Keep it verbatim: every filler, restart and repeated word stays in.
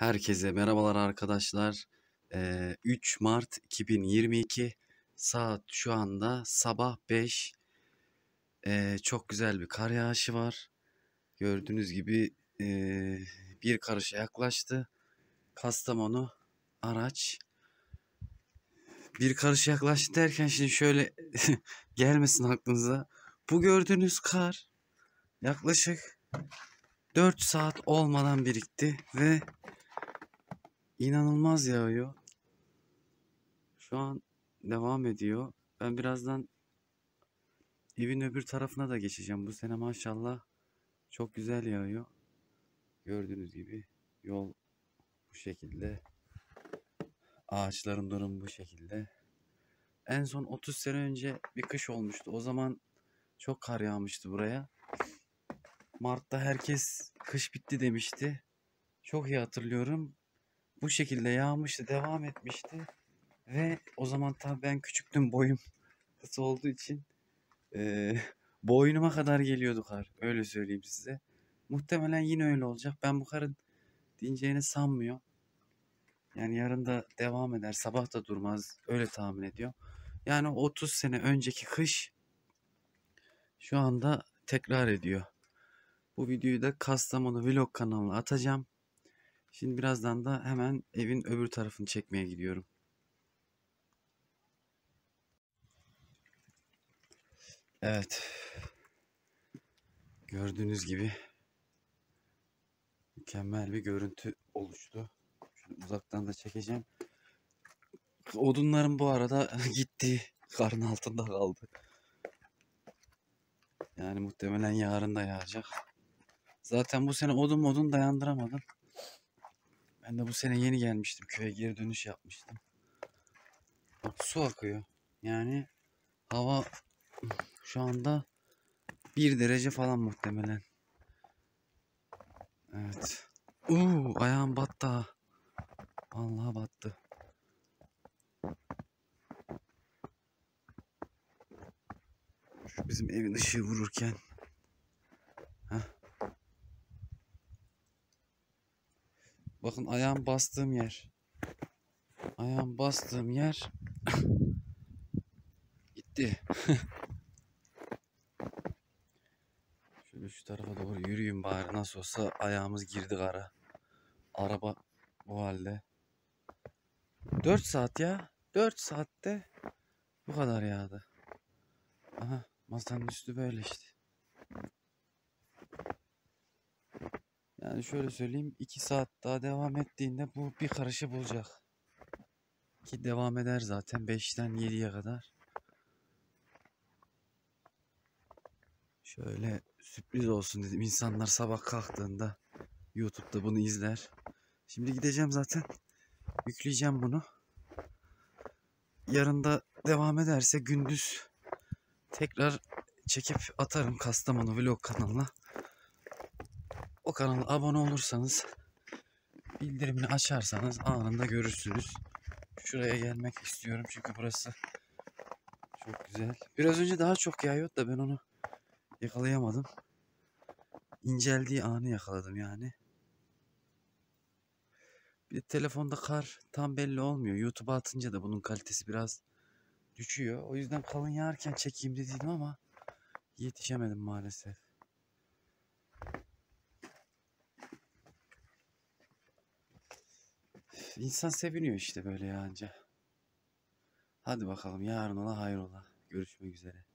Herkese merhabalar arkadaşlar. Ee, üç Mart iki bin yirmi iki saat şu anda sabah beş. Ee, çok güzel bir kar yağışı var. Gördüğünüz gibi ee, bir karışa yaklaştı. Kastamonu araç. Bir karış yaklaştı derken şimdi şöyle gelmesin aklınıza. Bu gördüğünüz kar yaklaşık dört saat olmadan birikti ve inanılmaz yağıyor. Şu an devam ediyor. Ben birazdan evin öbür tarafına da geçeceğim. Bu sene maşallah çok güzel yağıyor. Gördüğünüz gibi yol bu şekilde. Ağaçların durumu bu şekilde. En son otuz sene önce bir kış olmuştu. O zaman çok kar yağmıştı buraya. Mart'ta herkes kış bitti demişti. Çok iyi hatırlıyorum. Bu şekilde yağmıştı, devam etmişti. Ve o zaman tabii ben küçüktüm, boyum kısa olduğu için Ee, boynuma kadar geliyordu kar. Öyle söyleyeyim size. Muhtemelen yine öyle olacak. Ben bu karın dineceğini sanmıyorum. Yani yarın da devam eder. Sabah da durmaz. Öyle tahmin ediyor. Yani otuz sene önceki kış şu anda tekrar ediyor. Bu videoyu da Kastamonu Vlog kanalına atacağım. Şimdi birazdan da hemen evin öbür tarafını çekmeye gidiyorum. Evet. Gördüğünüz gibi mükemmel bir görüntü oluştu. Şöyle uzaktan da çekeceğim. Odunlarım bu arada gitti. Karın altında kaldı. Yani muhtemelen yarın da yağacak. Zaten bu sene odun modun dayandıramadım. Ben de bu sene yeni gelmiştim. Köye geri dönüş yapmıştım. Bak su akıyor. Yani hava şu anda bir derece falan muhtemelen. Evet. Uuu ayağım battı. Vallahi battı. Şu bizim evin ışığı vururken. Heh. Bakın ayağım bastığım yer. Ayağım bastığım yer gitti. Şöyle şu tarafa doğru yürüyeyim bari, nasıl olsa ayağımız girdi kara. Araba bu halde. dört saat ya. dört saatte bu kadar yağdı. Aha, masanın üstü böyle işte. Yani şöyle söyleyeyim, iki saat daha devam ettiğinde bu bir karışı bulacak. Ki devam eder zaten beşten yediye kadar. Şöyle sürpriz olsun dedim. İnsanlar sabah kalktığında YouTube'da bunu izler. Şimdi gideceğim zaten. Yükleyeceğim bunu. Yarın da devam ederse gündüz tekrar çekip atarım Kastamonu Vlog kanalına. O kanala abone olursanız, bildirimini açarsanız anında görürsünüz. Şuraya gelmek istiyorum çünkü burası çok güzel. Biraz önce daha çok yağıyordu da ben onu yakalayamadım. İnceldiği anı yakaladım yani. Bir de telefonda kar tam belli olmuyor. YouTube'a atınca da bunun kalitesi biraz düşüyor. O yüzden kalın yağarken çekeyim dediydim ama yetişemedim maalesef. İnsan seviniyor işte böyle yağınca. Hadi bakalım, yarın ola hayrola. Görüşmek üzere.